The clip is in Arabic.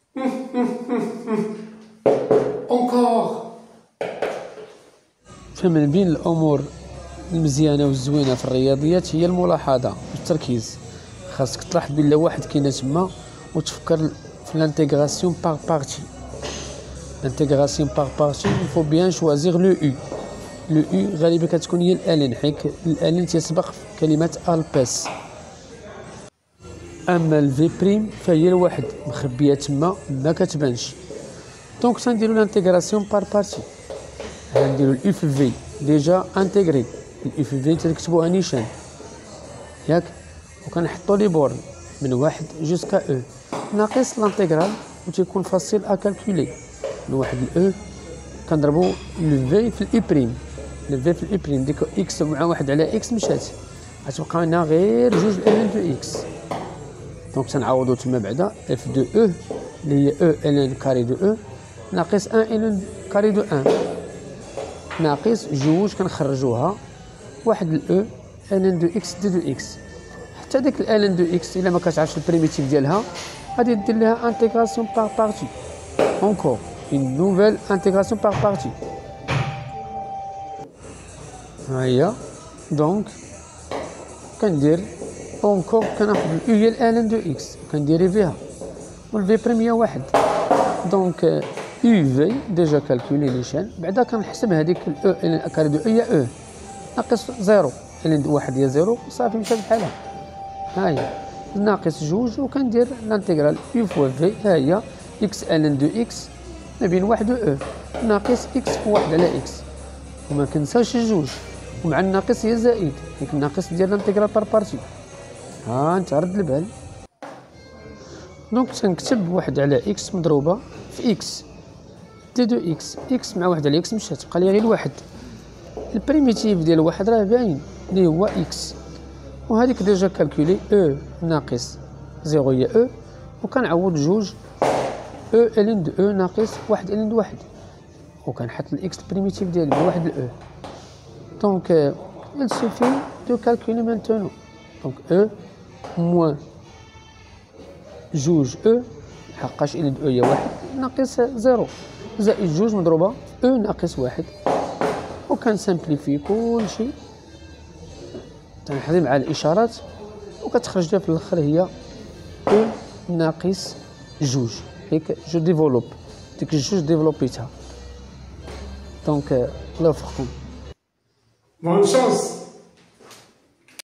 اونكور. فمن بين الامور المزيانه والزوينه في الرياضيات هي الملاحظه والتركيز. خاصك تلاحظ بلي واحد كاينه تما وتفكر في l'intégration par partie. l'intégration par partie il faut bien choisir le U. le U غالبا كتكون هي الالين، حيت الالين تسبق في كلمه الباس. اما الفي بريم فهي الواحد مخبيه تما ما كتبانش. دونك تنديرو لانتيغراسيون بار بارتي. غنديرو الاو في في ديجا انتيغري، الاو في في تكتبوها نيشان ياك، وكنحطو لي بورن من واحد جوسكا او ناقص لانتيغرال وتيكون فاسيل ا كالكولي. من واحد الاو كنضربو لو في في الاي بريم، لو في في الاي بريم ديك اكس مع واحد على اكس مشات، غتبقى لنا غير جوج الان دو اكس. دونك تنعوضو تما بعدا اف دو او اللي هي او الان كاري دو او ناقص ان الان كاري دو ان ناقص جوج كنخرجوها واحد الاو الان دو اكس دي دو اكس. حتى ديك الان دو اكس الا ما كتعرفش البريميتيف ديالها غادي دير لها انتيغراسيون بار بارتي. اونكور اون نوفيل انتيغراسيون بار بارتي. ها هي دونك كندير اونكور كناخد الاو هي الان دو اكس كنديريفيها والفي بريم هي واحد. دونك او في ديجا كالكولي نيشان، بعدا كنحسب هذيك الاو الان كاري دو هي او ناقص زيرو، الان واحد هي زيرو صافي مشات بحالها. ها هي ناقص جوج وكندير لانتيغرال او فوا في، ها هي اكس الان دو اكس ما بين واحد و او ناقص اكس واحد على اكس، وما كنساوش الجوج، ومع الناقص هي زائد، ديك الناقص ديال لانتيغرال بار بارتي. ها انت رد البال. دونك تنكتب واحد على اكس مضروبه في اكس دي دو اكس، اكس مع واحد على اكس مشات بقى لي غير واحد. البريميتيف ديال واحد راه باين اللي هو اكس، وهذيك ديجا كالكولي او ناقص زيرو هي او، وكنعوض جوج او الين دو او ناقص واحد الين دو واحد، وكنحط الاكس البريميتيف ديالي بواحد الاو. دونك il suffit de calculer maintenant. donc E moins جوج او حقاش الين او هي واحد ناقص زيرو زائد جوج مضروبه او ناقص واحد، وكنسامبليفي كلشي تنحضي مع الاشارات وكتخرج لي في الاخر هي او ناقص جوج. هيك جو ديفلوب ديك الجوج ديفلوبيتها. دونك الله يوفقكم. Bonne chance.